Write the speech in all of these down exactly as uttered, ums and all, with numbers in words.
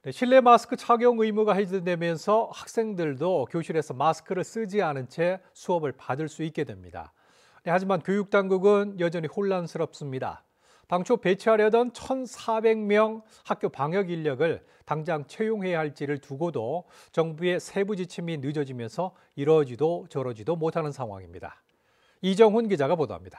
네, 실내 마스크 착용 의무가 해제되면서 학생들도 교실에서 마스크를 쓰지 않은 채 수업을 받을 수 있게 됩니다. 네, 하지만 교육당국은 여전히 혼란스럽습니다. 당초 배치하려던 천사백 명 학교 방역 인력을 당장 채용해야 할지를 두고도 정부의 세부 지침이 늦어지면서 이러지도 저러지도 못하는 상황입니다. 이정훈 기자가 보도합니다.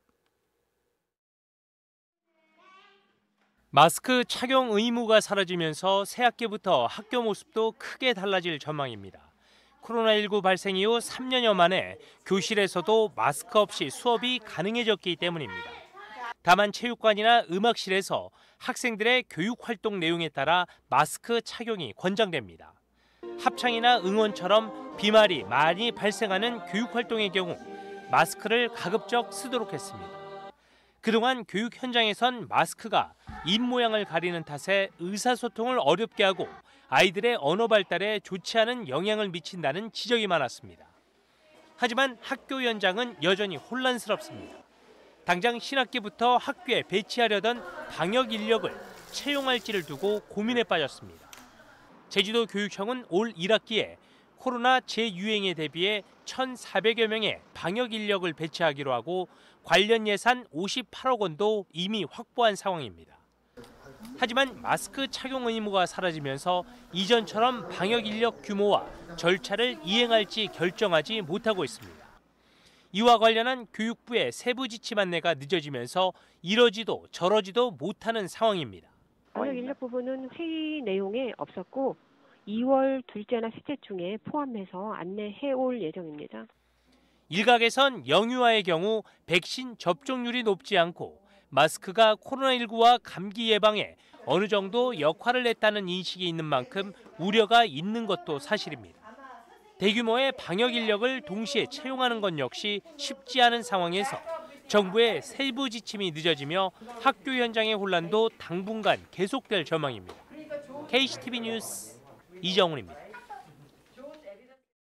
마스크 착용 의무가 사라지면서 새학기부터 학교 모습도 크게 달라질 전망입니다. 코로나십구 발생 이후 삼 년여 만에 교실에서도 마스크 없이 수업이 가능해졌기 때문입니다. 다만 체육관이나 음악실에서 학생들의 교육활동 내용에 따라 마스크 착용이 권장됩니다. 합창이나 응원처럼 비말이 많이 발생하는 교육활동의 경우 마스크를 가급적 쓰도록 했습니다. 그동안 교육 현장에선 마스크가 입 모양을 가리는 탓에 의사소통을 어렵게 하고 아이들의 언어 발달에 좋지 않은 영향을 미친다는 지적이 많았습니다. 하지만 학교 현장은 여전히 혼란스럽습니다. 당장 신학기부터 학교에 배치하려던 방역 인력을 채용할지를 두고 고민에 빠졌습니다. 제주도 교육청은 올 일 학기에 코로나 재유행에 대비해 천사백여 명의 방역 인력을 배치하기로 하고 관련 예산 오십팔억 원도 이미 확보한 상황입니다. 하지만 마스크 착용 의무가 사라지면서 이전처럼 방역 인력 규모와 절차를 이행할지 결정하지 못하고 있습니다. 이와 관련한 교육부의 세부 지침 안내가 늦어지면서 이러지도 저러지도 못하는 상황입니다. 방역 인력 부분은 회의 내용에 없었고 이월 둘째나 셋째 중에 포함해서 안내해 올 예정입니다. 일각에선 영유아의 경우 백신 접종률이 높지 않고 마스크가 코로나십구와 감기 예방에 어느 정도 역할을 했다는 인식이 있는 만큼 우려가 있는 것도 사실입니다. 대규모의 방역 인력을 동시에 채용하는 건 역시 쉽지 않은 상황에서 정부의 세부 지침이 늦어지며 학교 현장의 혼란도 당분간 계속될 전망입니다. 케이씨티비 뉴스 이정훈입니다.